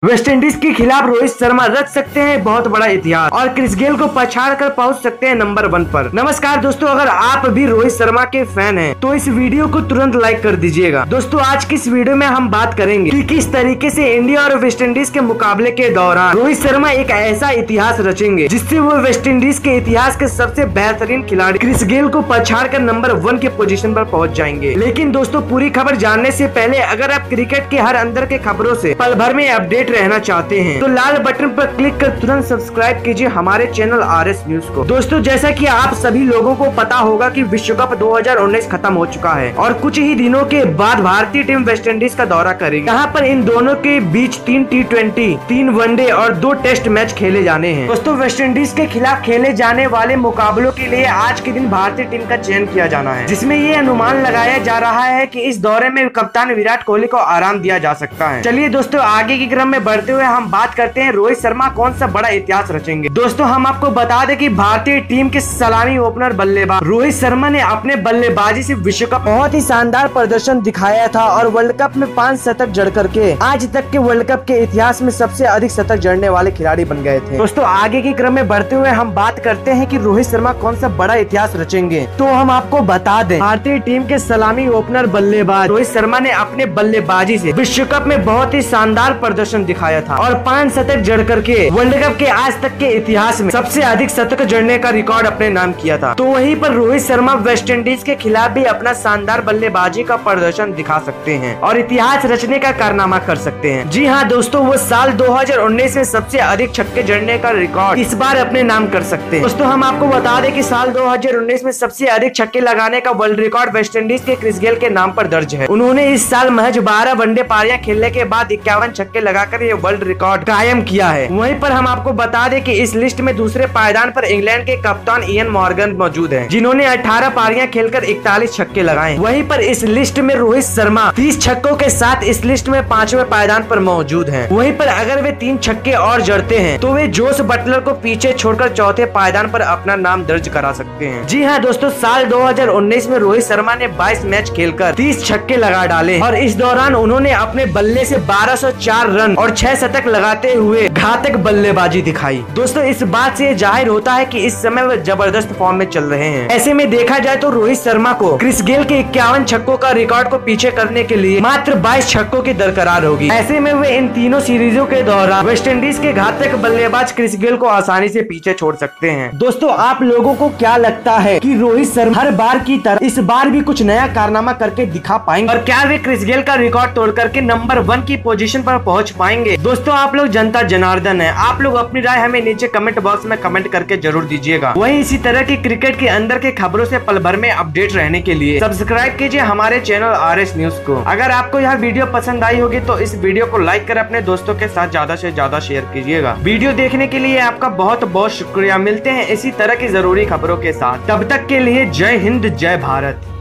Waste Indies के खिलाफ रोहित शर्मा रच सकते हैं बहुत बड़ा इतिहास और क्रिस गेल को पछाड़ कर पहुंच सकते हैं नंबर 1 पर। नमस्कार दोस्तों, अगर आप भी रोहित शर्मा के फैन हैं तो इस वीडियो को तुरंत लाइक कर दीजिएगा। दोस्तों आज की इस वीडियो में हम बात करेंगे कि किस तरीके से इंडिया और वेस्ट इंडीज के मुकाबले के दौरान रोहित शर्मा एक ऐसा इतिहास रचेंगे जिससे वो वेस्ट इंडीज के इतिहास के सबसे बेहतरीन खिलाड़ी क्रिस गेल को पछाड़ कर नंबर 1 के पोजीशन पर पहुंच जाएंगे। लेकिन दोस्तों पूरी खबर जानने से पहले अगर आप क्रिकेट के हर अंदर के खबरों से पल भर में अपडेट रहना चाहते हैं तो लाल बटन पर क्लिक कर तुरंत सब्सक्राइब कीजिए हमारे चैनल RS न्यूज को। दोस्तों जैसा कि आप सभी लोगों को पता होगा कि विश्व कप 2019 खत्म हो चुका है और कुछ ही दिनों के बाद भारतीय टीम वेस्ट इंडीज का दौरा करेगी। यहाँ पर इन दोनों के बीच 3 T20, 3 वनडे और 2 टेस्ट मैच खेले जाने हैं। दोस्तों वेस्ट इंडीज के खिलाफ खेले जाने वाले मुकाबलों के लिए आज के दिन भारतीय टीम का चयन किया जाना है, जिसमें ये अनुमान लगाया जा रहा है कि इस दौरे में कप्तान विराट कोहली को आराम दिया जा सकता है। चलिए दोस्तों आगे की क्रम में बढ़ते हुए हम बात करते हैं रोहित शर्मा कौन सा बड़ा इतिहास रचेंगे। दोस्तों हम आपको बता दें कि भारतीय टीम के सलामी ओपनर बल्लेबाज रोहित शर्मा ने अपने बल्लेबाजी से विश्व कप बहुत ही शानदार प्रदर्शन दिखाया था और वर्ल्ड कप में 5 शतक जड़ करके आज तक के वर्ल्ड कप के इतिहास में सबसे अधिक शतक जड़ने वाले खिलाड़ी बन गए थे। दोस्तों आगे की क्रम में बढ़ते हुए हम बात करते हैं कि रोहित शर्मा कौन सा बड़ा इतिहास रचेंगे। तो हम आपको बता दें भारतीय टीम के सलामी ओपनर बल्लेबाज रोहित शर्मा ने अपने बल्लेबाजी से विश्व कप में बहुत ही शानदार प्रदर्शन दिखाया था और 5 शतक जड़ करके वर्ल्ड कप के आज तक के इतिहास में सबसे अधिक शतक जड़ने का रिकॉर्ड अपने नाम किया था। तो वहीं पर रोहित शर्मा वेस्ट इंडीज के खिलाफ भी अपना शानदार बल्लेबाजी का प्रदर्शन दिखा सकते हैं और इतिहास रचने का कारनामा कर सकते हैं। जी हाँ दोस्तों, वो साल 2019 में सबसे अधिक छक्के जड़ने का रिकॉर्ड इस बार अपने नाम कर सकते हैं। दोस्तों हम आपको बता दें कि साल 2019 में सबसे अधिक छक्के लगाने का वर्ल्ड रिकॉर्ड वेस्ट इंडीज के क्रिस गेल के नाम पर दर्ज है। उन्होंने इस साल महज 12 वनडे पारियां खेलने के बाद 51 छक्के लगाकर ये वर्ल्ड रिकॉर्ड कायम किया है। वहीं पर हम आपको बता दें कि इस लिस्ट में दूसरे पायदान पर इंग्लैंड के कप्तान इयन मॉर्गन मौजूद हैं, जिन्होंने 18 पारियां खेलकर 41 छक्के लगाए। वहीं पर इस लिस्ट में रोहित शर्मा 30 छक्कों के साथ इस लिस्ट में 5वें पायदान पर मौजूद हैं। वहीं पर अगर वे 3 छक्के और जड़ते हैं तो वे जोस बटलर को पीछे छोड़कर चौथे पायदान पर अपना नाम दर्ज करा सकते हैं। जी हाँ दोस्तों, साल 2019 में रोहित शर्मा ने 22 मैच खेलकर 30 छक्के लगा डाले और इस दौरान उन्होंने अपने बल्ले से 1204 रन और 6 शतक लगाते हुए घातक बल्लेबाजी दिखाई। दोस्तों इस बात से जाहिर होता है कि इस समय वे जबरदस्त फॉर्म में चल रहे हैं। ऐसे में देखा जाए तो रोहित शर्मा को क्रिस गेल के 51 छक्कों का रिकॉर्ड को पीछे करने के लिए मात्र 22 छक्कों की दरकार होगी। ऐसे में वे इन तीनों सीरीजों के दौरान वेस्ट इंडीज के घातक बल्लेबाज क्रिस गेल को आसानी से पीछे छोड़ सकते हैं। दोस्तों आप लोगों को क्या लगता है कि रोहित शर्मा हर बार की तरह इस बार भी कुछ नया कारनामा करके दिखा पाएंगे और क्या वे क्रिस गेल का रिकॉर्ड तोड़ करके नंबर 1 की पोजीशन पर पहुंच पाएंगे? दोस्तों आप लोग जनता जनार्दन है, आप लोग अपनी राय हमें नीचे कमेंट बॉक्स में कमेंट करके जरूर दीजिएगा। वहीं इसी तरह की क्रिकेट के अंदर के खबरों से पल भर में अपडेट रहने के लिए सब्सक्राइब कीजिए हमारे चैनल RS न्यूज को। अगर आपको यह वीडियो पसंद आई होगी तो इस वीडियो को लाइक कर अपने दोस्तों के साथ ज्यादा से ज्यादा शेयर कीजिएगा। वीडियो देखने के लिए आपका बहुत बहुत शुक्रिया। मिलते हैं इसी तरह की जरूरी खबरों के साथ, तब तक के लिए जय हिंद जय भारत।